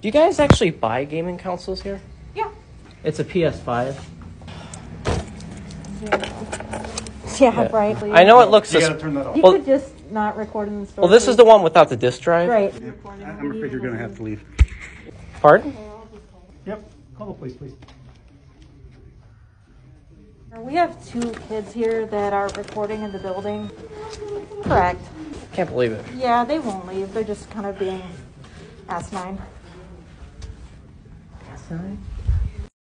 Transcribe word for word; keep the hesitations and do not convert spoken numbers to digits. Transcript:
Do you guys actually buy gaming consoles here? Yeah. It's a P S five. Yeah, yeah. Right. I know it looks... You sus- gotta turn that off. You well, could just not record in the store. well, this is the one without the disc drive? Right. Yep. I'm afraid you're gonna have to leave. Pardon? Yep. Call the police, please. We have two kids here that are recording in the building. Correct. Can't believe it. Yeah, they won't leave. They're just kind of being asinine. Asinine?